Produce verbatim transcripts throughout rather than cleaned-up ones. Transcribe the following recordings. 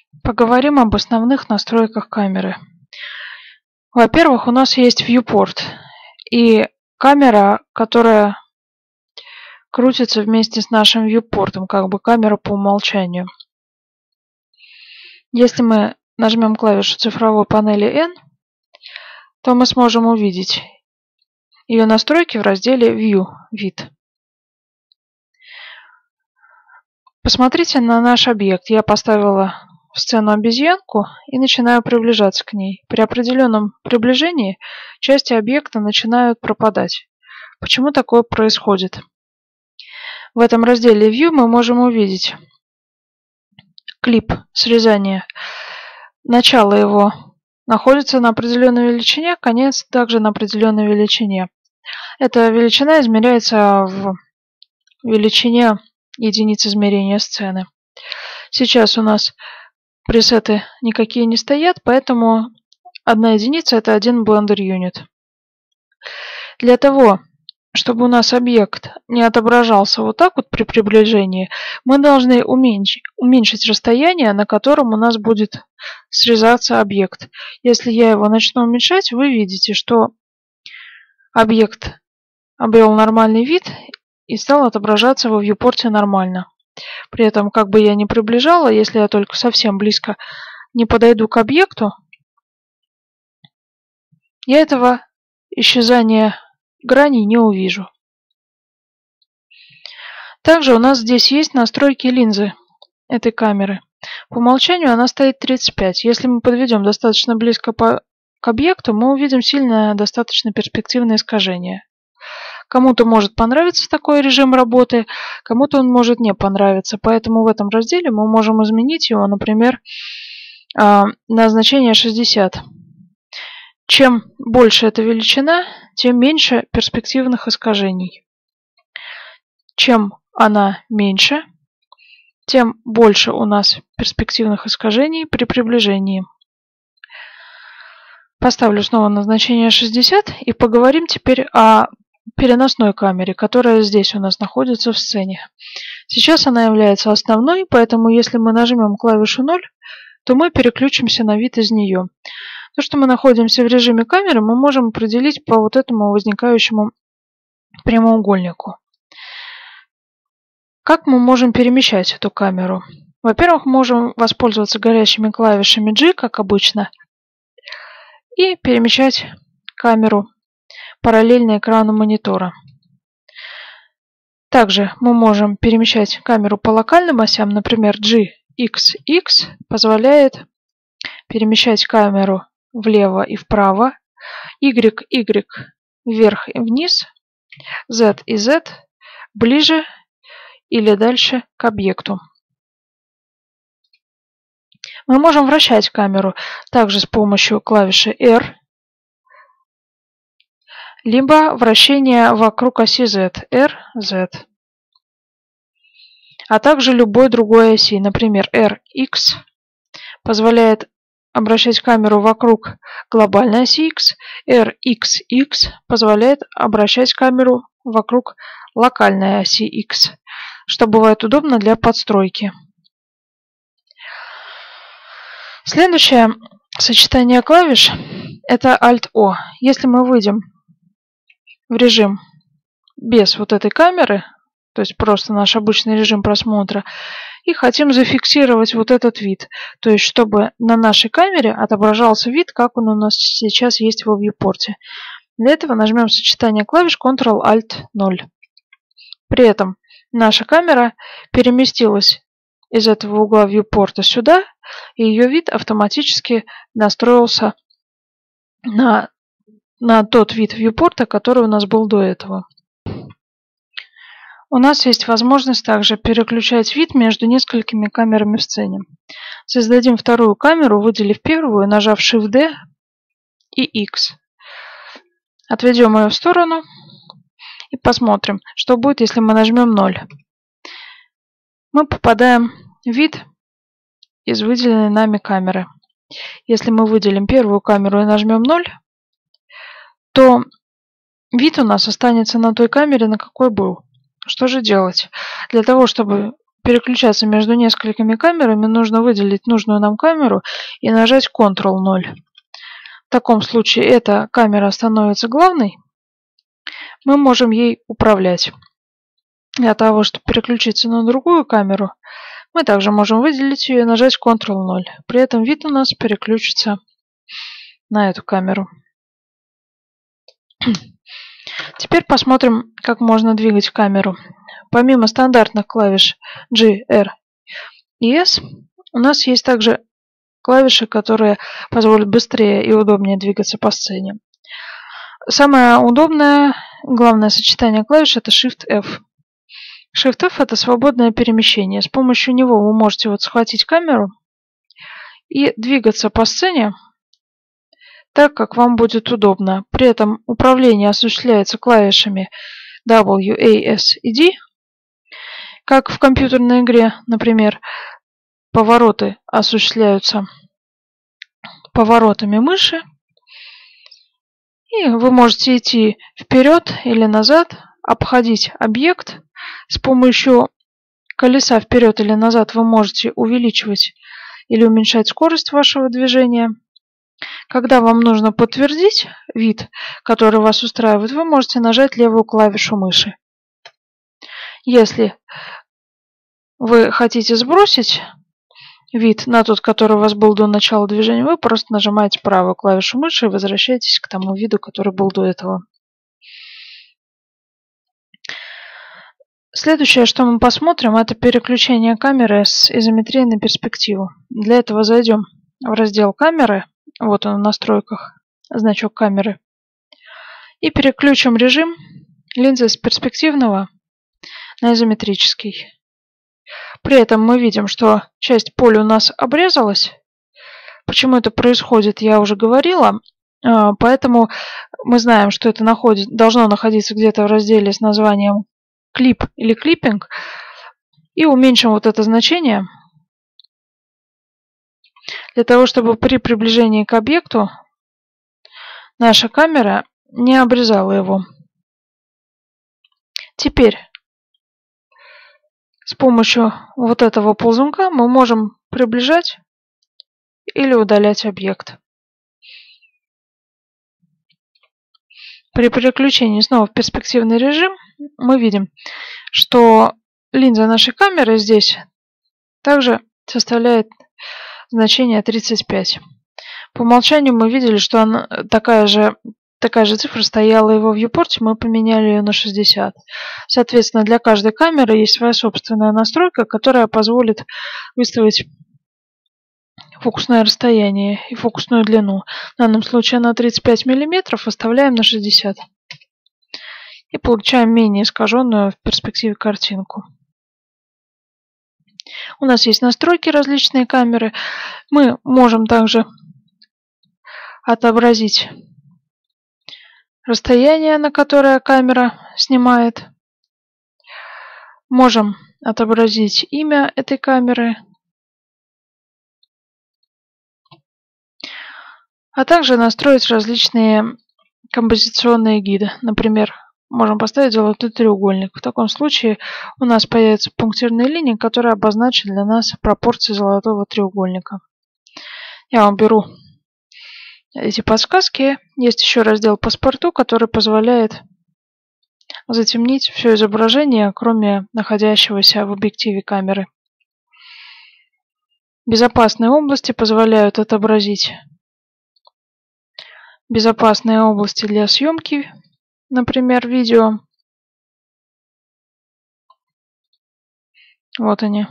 Поговорим об основных настройках камеры. Во-первых, у нас есть viewport и камера, которая крутится вместе с нашим viewport, как бы камера по умолчанию. Если мы нажмем клавишу цифровой панели N, то мы сможем увидеть ее настройки в разделе View – вид. Посмотрите на наш объект. Я поставила в сцену обезьянку и начинаю приближаться к ней. При определенном приближении части объекта начинают пропадать. Почему такое происходит? В этом разделе View мы можем увидеть клип срезания. Начало его находится на определенной величине, конец также на определенной величине. Эта величина измеряется в величине единиц измерения сцены. Сейчас у нас пресеты никакие не стоят, поэтому одна единица – это один Blender Unit. Для того, чтобы у нас объект не отображался вот так вот при приближении, мы должны уменьшить, уменьшить расстояние, на котором у нас будет срезаться объект. Если я его начну уменьшать, вы видите, что объект обрел нормальный вид и стал отображаться во viewport нормально. При этом, как бы я ни приближала, если я только совсем близко не подойду к объекту, я этого исчезания граней не увижу. Также у нас здесь есть настройки линзы этой камеры. По умолчанию она стоит тридцать пять. Если мы подведем достаточно близко по, к объекту, мы увидим сильное достаточно перспективное искажение. Кому-то может понравиться такой режим работы, кому-то он может не понравиться. Поэтому в этом разделе мы можем изменить его, например, на значение шестьдесят. Чем больше эта величина, тем меньше перспективных искажений. Чем она меньше, тем больше у нас перспективных искажений при приближении. Поставлю снова на значение шестьдесят и поговорим теперь о переносной камере, которая здесь у нас находится в сцене. Сейчас она является основной, поэтому если мы нажмем клавишу ноль, то мы переключимся на вид из нее. То, что мы находимся в режиме камеры, мы можем определить по вот этому возникающему прямоугольнику. Как мы можем перемещать эту камеру? Во-первых, можем воспользоваться горящими клавишами G, как обычно, и перемещать камеру параллельно экрану монитора. Также мы можем перемещать камеру по локальным осям, например, G, X, X позволяет перемещать камеру влево и вправо, Y, Y вверх и вниз, Z и Z ближе или дальше к объекту. Мы можем вращать камеру также с помощью клавиши R, либо вращение вокруг оси Z, R, Z, а также любой другой оси, например, R, X позволяет обращать камеру вокруг глобальной оси X, R, X, X позволяет обращать камеру вокруг локальной оси X, что бывает удобно для подстройки. Следующее сочетание клавиш – это Alt-O. Если мы выйдем в режим без вот этой камеры, то есть просто наш обычный режим просмотра, и хотим зафиксировать вот этот вид, то есть чтобы на нашей камере отображался вид, как он у нас сейчас есть во viewport. Для этого нажмем сочетание клавиш контрол-Alt-ноль. При этом наша камера переместилась из этого угла viewport сюда, и ее вид автоматически настроился на, на тот вид viewport, который у нас был до этого. У нас есть возможность также переключать вид между несколькими камерами в сцене. Создадим вторую камеру, выделив первую, нажав Shift-D и X. Отведем ее в сторону и посмотрим, что будет, если мы нажмем ноль. Мы попадаем в вид из выделенной нами камеры. Если мы выделим первую камеру и нажмем ноль, то вид у нас останется на той камере, на какой был. Что же делать? Для того, чтобы переключаться между несколькими камерами, нужно выделить нужную нам камеру и нажать контрол ноль. В таком случае эта камера становится главной. Мы можем ей управлять. Для того, чтобы переключиться на другую камеру, мы также можем выделить ее и нажать контрол ноль. При этом вид у нас переключится на эту камеру. Теперь посмотрим, как можно двигать камеру. Помимо стандартных клавиш G, R и S, у нас есть также клавиши, которые позволят быстрее и удобнее двигаться по сцене. Самое удобное, главное сочетание клавиш — это Shift F. Shift F — это свободное перемещение. С помощью него вы можете вот схватить камеру и двигаться по сцене так, как вам будет удобно. При этом управление осуществляется клавишами W, A, S и D. Как в компьютерной игре, например, повороты осуществляются поворотами мыши. И вы можете идти вперед или назад, обходить объект. С помощью колеса вперед или назад вы можете увеличивать или уменьшать скорость вашего движения. Когда вам нужно подтвердить вид, который вас устраивает, вы можете нажать левую клавишу мыши. Если вы хотите сбросить вид на тот, который у вас был до начала движения, вы просто нажимаете правую клавишу мыши и возвращаетесь к тому виду, который был до этого. Следующее, что мы посмотрим, это переключение камеры с изометрии на перспективу. Для этого зайдем в раздел камеры. Вот он в настройках, значок камеры. И переключим режим линзы с перспективного на изометрический. При этом мы видим, что часть поля у нас обрезалась. Почему это происходит, я уже говорила. Поэтому мы знаем, что это находит, должно находиться где-то в разделе с названием клип или клиппинг. И уменьшим вот это значение для того, чтобы при приближении к объекту наша камера не обрезала его. Теперь с помощью вот этого ползунка мы можем приближать или удалять объект. При переключении снова в перспективный режим мы видим, что линза нашей камеры здесь также составляет значение тридцать пять. По умолчанию мы видели, что она, такая же, такая же цифра стояла и во вьюпорте, мы поменяли ее на шестьдесят. Соответственно, для каждой камеры есть своя собственная настройка, которая позволит выставить фокусное расстояние и фокусную длину. В данном случае на тридцать пять миллиметров, оставляем на шестьдесят. И получаем менее искаженную в перспективе картинку. У нас есть настройки различные камеры. Мы можем также отобразить расстояние, на которое камера снимает. Можем отобразить имя этой камеры. А также настроить различные композиционные гиды. Например, можем поставить золотой треугольник. В таком случае у нас появится пунктирная линия, которая обозначит для нас пропорции золотого треугольника. Я вам беру эти подсказки. Есть еще раздел «Паспорту», который позволяет затемнить все изображение, кроме находящегося в объективе камеры. Безопасные области позволяют отобразить безопасные области для съемки, например, видео. Вот они.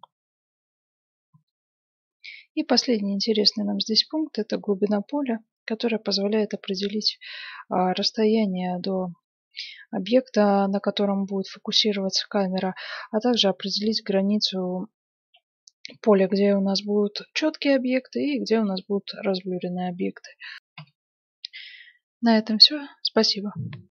И последний интересный нам здесь пункт — это глубина поля, которая позволяет определить а, расстояние до объекта, на котором будет фокусироваться камера, а также определить границу поля, где у нас будут четкие объекты и где у нас будут разблюренные объекты. На этом все. Спасибо.